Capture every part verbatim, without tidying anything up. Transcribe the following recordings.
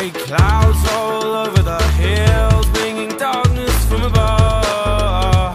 Great clouds all over the hills, bringing darkness from above.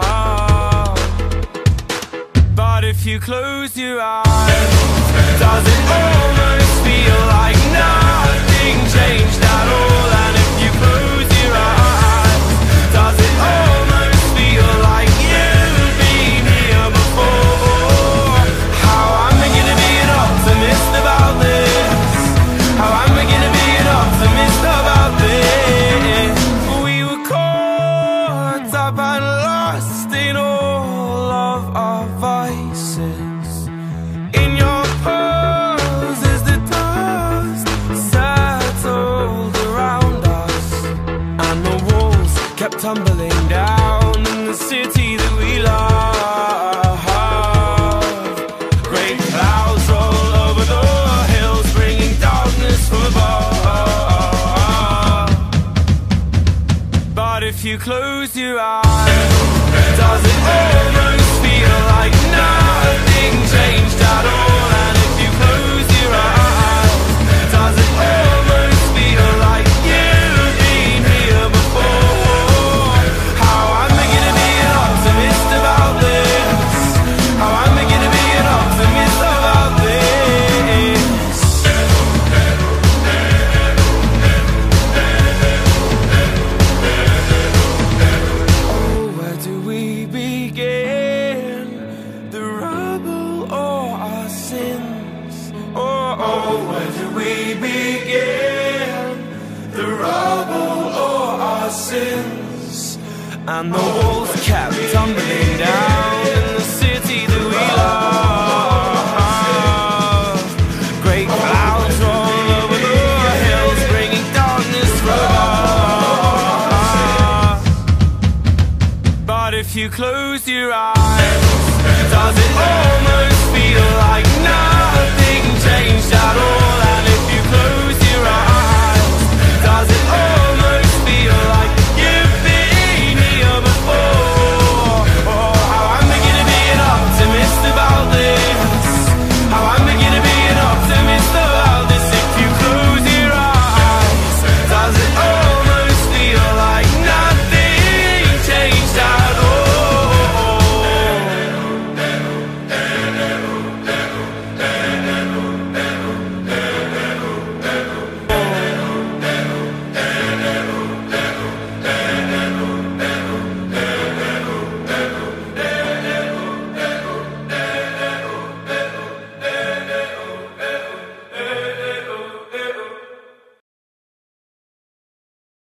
But if you close your eyes, does it almost feel like nothing changed at all? And if you close your eyes, does it almost feel like you've been here before? How am I gonna be an optimist about this? How am I gonna be an optimist about this? We were caught up and lost in all of our vices. In your pose as the dust settled around us, and the walls kept tumbling down in the city that we love. Great clouds roll over the hills, bringing darkness from above. But if you close your eyes, does it almost feel like nothing changed at all? And if you close your eyes, does it almost feel like you've been here before? How am I gonna be an optimist about this? How am I gonna be an optimist about this? Oh, where do we begin? The rubble or our sins? Oh, oh, where do we begin? The rubble or our sins? And the walls kept tumbling down in the city that we love. Great clouds roll over the hills, bringing darkness from above. But if you close your eyes,